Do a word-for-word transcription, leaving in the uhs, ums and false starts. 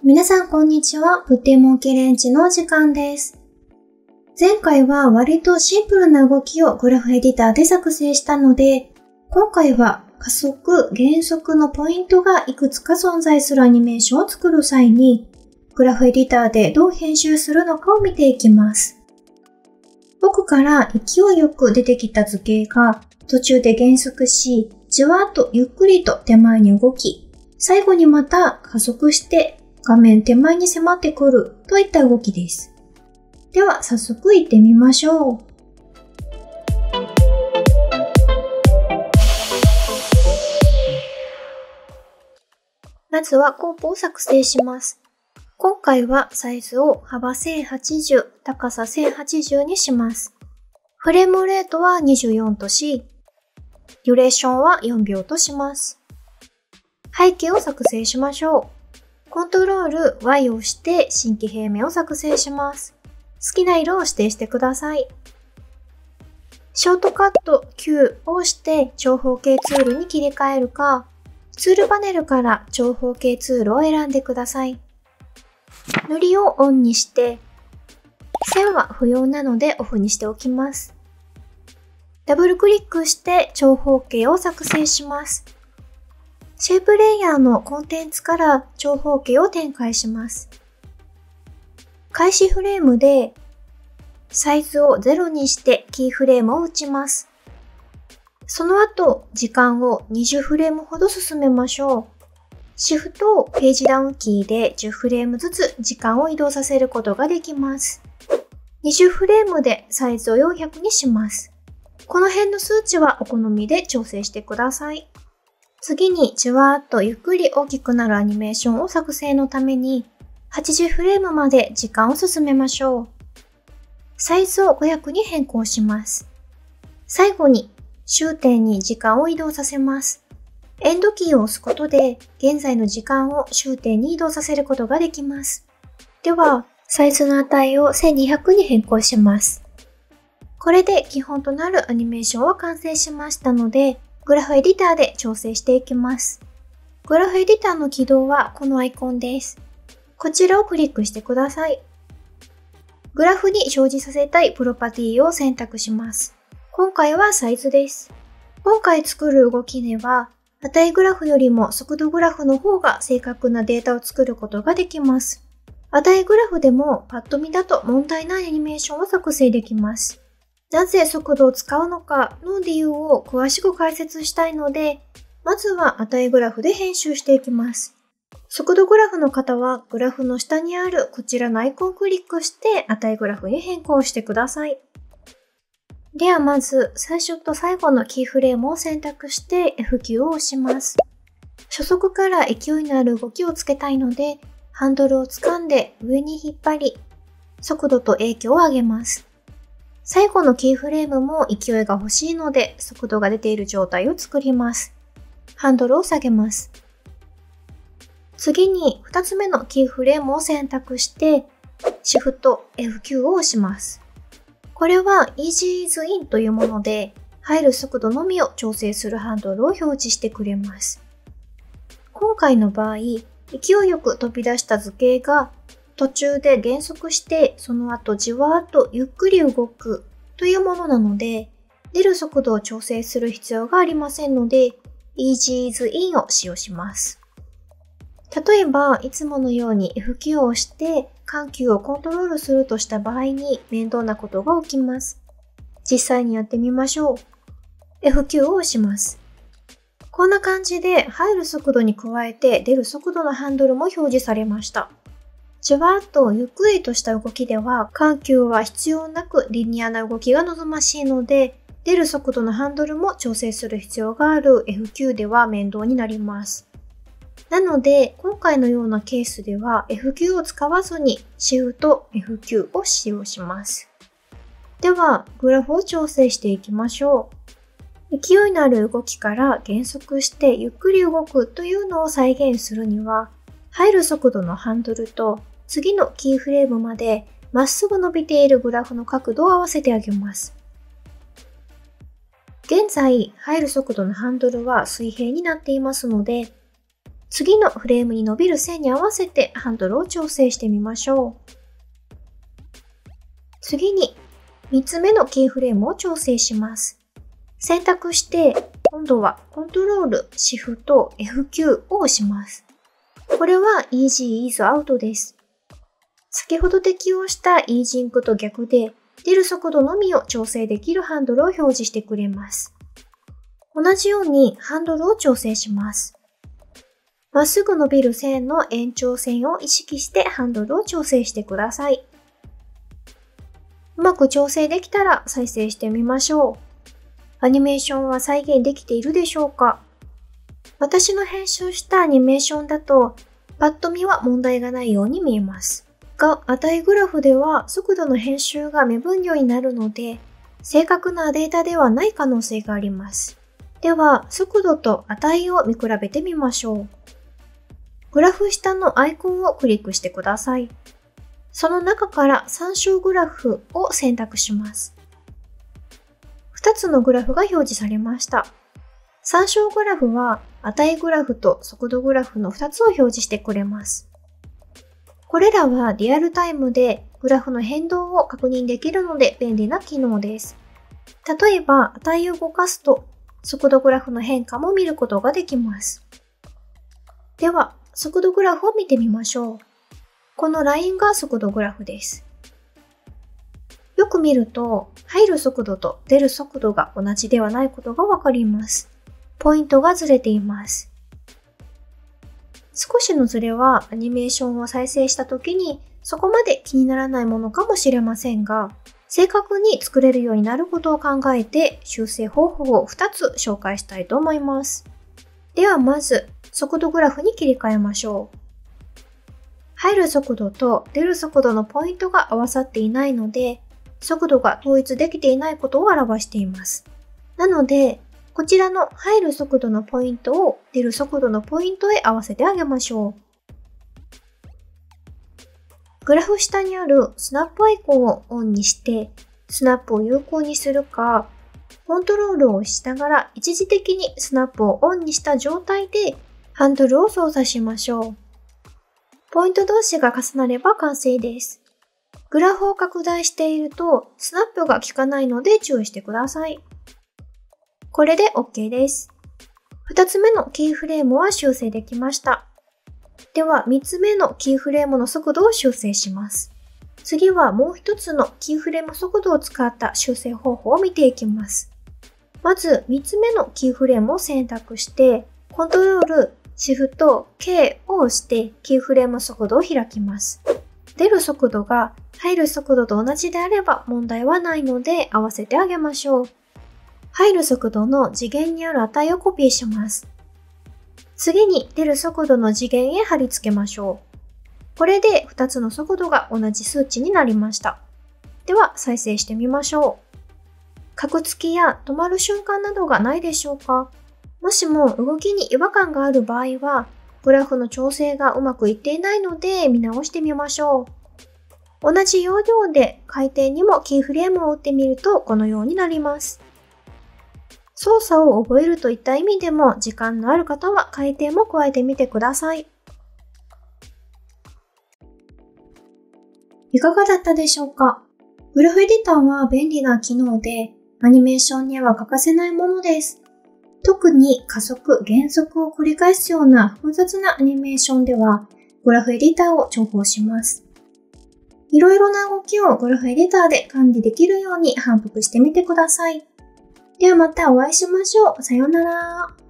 皆さんこんにちは。プッティモンキーレンチのお時間です。前回は割とシンプルな動きをグラフエディターで作成したので、今回は加速、減速のポイントがいくつか存在するアニメーションを作る際に、グラフエディターでどう編集するのかを見ていきます。奥から勢いよく出てきた図形が途中で減速し、じわっとゆっくりと手前に動き、最後にまた加速して画面手前に迫ってくるといった動きです。では早速行ってみましょう。まずはコープを作成します。今回はサイズを幅せんはちじゅう、高させんはちじゅうにします。フレームレートはにじゅうよんとし、デュレーションはよんびょうとします。背景を作成しましょう。コントロール ワイ を押して新規平面を作成します。好きな色を指定してください。ショートカット キュー を押して長方形ツールに切り替えるか、ツールパネルから長方形ツールを選んでください。塗りをオンにして、線は不要なのでオフにしておきます。ダブルクリックして長方形を作成します。シェイプレイヤーのコンテンツから長方形を展開します。開始フレームでサイズをゼロにしてキーフレームを打ちます。その後、時間をにじゅうフレームほど進めましょう。シフトページダウンキーでじゅうフレームずつ時間を移動させることができます。にじゅうフレームでサイズをよんひゃくにします。この辺の数値はお好みで調整してください。次にじわーっとゆっくり大きくなるアニメーションを作成のためにはちじゅうフレームまで時間を進めましょう。サイズをごひゃくに変更します。最後に終点に時間を移動させます。エンドキーを押すことで現在の時間を終点に移動させることができます。では、サイズの値をせんにひゃくに変更します。これで基本となるアニメーションは完成しましたので、グラフエディターで調整していきます。グラフエディターの起動はこのアイコンです。こちらをクリックしてください。グラフに表示させたいプロパティを選択します。今回はサイズです。今回作る動きでは、値グラフよりも速度グラフの方が正確なデータを作ることができます。値グラフでもパッと見だと問題ないアニメーションを作成できます。なぜ速度を使うのかの理由を詳しく解説したいので、まずは値グラフで編集していきます。速度グラフの方はグラフの下にあるこちらのアイコンをクリックして値グラフに変更してください。ではまず最初と最後のキーフレームを選択して エフきゅう を押します。初速から勢いのある動きをつけたいので、ハンドルを掴んで上に引っ張り、速度と影響を上げます。最後のキーフレームも勢いが欲しいので速度が出ている状態を作ります。ハンドルを下げます。次にふたつめのキーフレームを選択してシフト エフきゅう を押します。これは Ease In というもので入る速度のみを調整するハンドルを表示してくれます。今回の場合、勢いよく飛び出した図形が途中で減速してその後じわーっとゆっくり動くというものなので、出る速度を調整する必要がありませんので、Ease In を使用します。例えば、いつものように エフきゅう を押して緩急をコントロールするとした場合に面倒なことが起きます。実際にやってみましょう。エフきゅう を押します。こんな感じで入る速度に加えて出る速度のハンドルも表示されました。じわっとゆっくりとした動きでは緩急は必要なくリニアな動きが望ましいので、出る速度のハンドルも調整する必要がある エフきゅう では面倒になります。なので、今回のようなケースでは エフきゅう を使わずに シフト エフきゅう を使用します。では、グラフを調整していきましょう。勢いのある動きから減速してゆっくり動くというのを再現するには、入る速度のハンドルと次のキーフレームまでまっすぐ伸びているグラフの角度を合わせてあげます。現在、入る速度のハンドルは水平になっていますので、 次のフレームに伸びる線に合わせてハンドルを調整してみましょう。次にみっつめのキーフレームを調整します。選択して今度はコントロール、シフト、エフきゅう を押します。これは Easy Ease Out です。先ほど適用したイージングと逆で出る速度のみを調整できるハンドルを表示してくれます。同じようにハンドルを調整します。まっすぐ伸びる線の延長線を意識してハンドルを調整してください。うまく調整できたら再生してみましょう。アニメーションは再現できているでしょうか？私の編集したアニメーションだとパッと見は問題がないように見えます。が、値グラフでは速度の編集が目分量になるので正確なデータではない可能性があります。では、速度と値を見比べてみましょう。グラフ下のアイコンをクリックしてください。その中から参照グラフを選択します。ふたつのグラフが表示されました。参照グラフは値グラフと速度グラフのふたつを表示してくれます。これらはリアルタイムでグラフの変動を確認できるので便利な機能です。例えば値を動かすと速度グラフの変化も見ることができます。では、速度グラフを見てみましょう。このラインが速度グラフです。よく見ると、入る速度と出る速度が同じではないことがわかります。ポイントがずれています。少しのずれはアニメーションを再生した時にそこまで気にならないものかもしれませんが、正確に作れるようになることを考えて修正方法をふたつ紹介したいと思います。ではまず、速度グラフに切り替えましょう。入る速度と出る速度のポイントが合わさっていないので、速度が統一できていないことを表しています。なので、こちらの入る速度のポイントを出る速度のポイントへ合わせてあげましょう。グラフ下にあるスナップアイコンをオンにして、スナップを有効にするか、コントロールを押しながら一時的にスナップをオンにした状態でハンドルを操作しましょう。ポイント同士が重なれば完成です。グラフを拡大しているとスナップが効かないので注意してください。これで OK です。ふたつめのキーフレームは修正できました。ではみっつめのキーフレームの速度を修正します。次はもうひとつのキーフレーム速度を使った修正方法を見ていきます。まずみっつめのキーフレームを選択して、コントロール、シフト、K を押してキーフレーム速度を開きます。出る速度が入る速度と同じであれば問題はないので合わせてあげましょう。入る速度の次元にある値をコピーします。次に出る速度の次元へ貼り付けましょう。これでふたつの速度が同じ数値になりました。では再生してみましょう。カクつきや止まる瞬間などがないでしょうか？もしも動きに違和感がある場合は、グラフの調整がうまくいっていないので見直してみましょう。同じ要領で回転にもキーフレームを打ってみるとこのようになります。操作を覚えるといった意味でも時間のある方は回転も加えてみてください。いかがだったでしょうか？グラフエディターは便利な機能で、アニメーションには欠かせないものです。特に加速、減速を繰り返すような複雑なアニメーションでは、グラフエディターを重宝します。いろいろな動きをグラフエディターで管理できるように反復してみてください。ではまたお会いしましょう。さようなら。